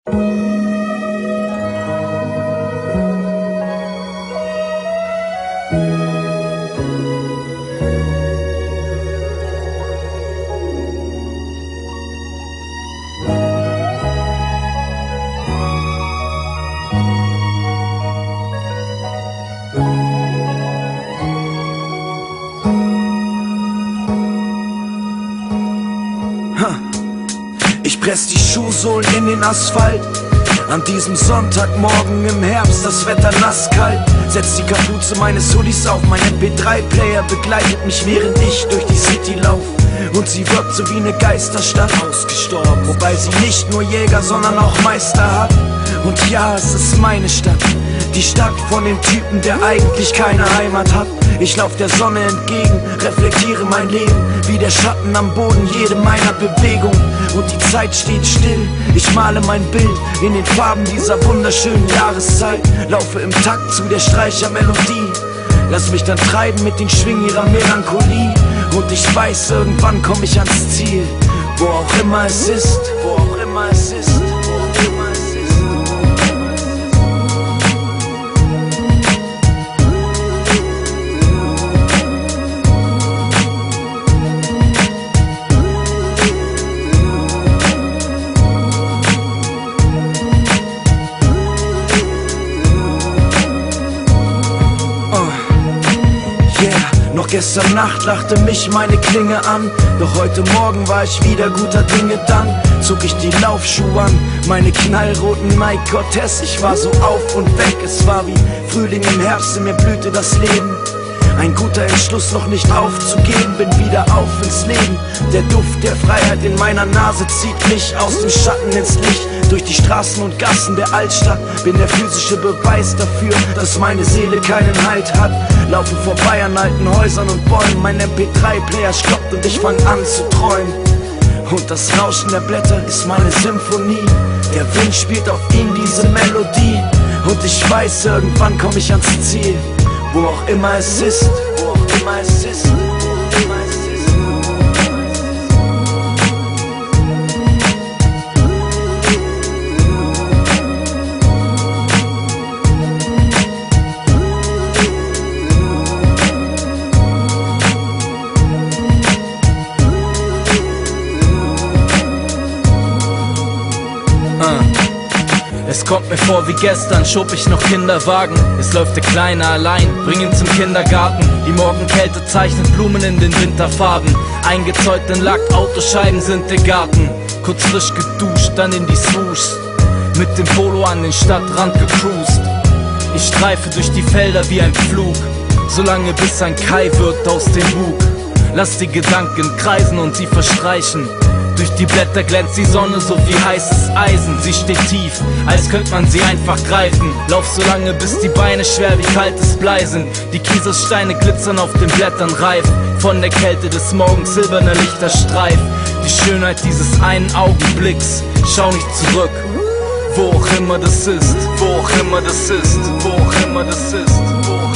Ich press die Schuhsohlen in den Asphalt. An diesem Sonntagmorgen im Herbst, das Wetter nasskalt. Setz die Kapuze meines Hoodies auf, mein MP3-Player begleitet mich, während ich durch die City lauf. Und sie wirkt so wie eine Geisterstadt, ausgestorben. Wobei sie nicht nur Jäger, sondern auch Meister hat. Und ja, es ist meine Stadt, die Stadt von dem Typen, der eigentlich keine Heimat hat. Ich lauf der Sonne entgegen, reflektiere mein Leben, wie der Schatten am Boden, jede meiner Bewegung. Und die Zeit steht still, ich male mein Bild in den Farben dieser wunderschönen Jahreszeit. Laufe im Takt zu der Streichermelodie, lass mich dann treiben mit den Schwingen ihrer Melancholie. Und ich weiß, irgendwann komm ich ans Ziel, wo auch immer es ist, wo auch immer es ist, wo auch immer es ist. Noch gestern Nacht lachte mich meine Klinge an, doch heute Morgen war ich wieder guter Dinge. Dann zog ich die Laufschuhe an, meine knallroten Nike Cortez. Ich war so auf und weg, es war wie Frühling im Herbst, in mir blühte das Leben. Ein guter Entschluss, noch nicht aufzugeben, bin wieder auf ins Leben. Der Duft der Freiheit in meiner Nase zieht mich aus dem Schatten ins Licht. Durch die Straßen und Gassen der Altstadt bin der physische Beweis dafür, dass meine Seele keinen Halt hat. Laufe vorbei an alten Häusern und Bäumen, mein MP3-Player stoppt und ich fang an zu träumen. Und das Rauschen der Blätter ist meine Symphonie, der Wind spielt auf ihn diese Melodie. Und ich weiß, irgendwann komm ich ans Ziel, wo auch immer es ist, wo auch immer es ist, wo auch immer es ist. Es kommt mir vor wie gestern, schob ich noch Kinderwagen. Es läuft der Kleine allein, bring ihn zum Kindergarten. Die Morgenkälte zeichnet Blumen in den Winterfarben. Eingezäunt in Lack, Autoscheiben sind der Garten. Kurz frisch geduscht, dann in die Swoosh. Mit dem Polo an den Stadtrand gecruised. Ich streife durch die Felder wie ein Flug, solange bis ein Kai wird aus dem Bug. Lass die Gedanken kreisen und sie verstreichen. Durch die Blätter glänzt die Sonne so wie heißes Eisen. Sie steht tief, als könnte man sie einfach greifen. Lauf so lange, bis die Beine schwer wie kaltes Blei sind. Die Kieselsteine glitzern auf den Blättern reif. Von der Kälte des Morgens silberner Lichterstreif. Die Schönheit dieses einen Augenblicks, schau nicht zurück, wo auch immer das ist, wo auch immer das ist, wo auch immer das ist, wo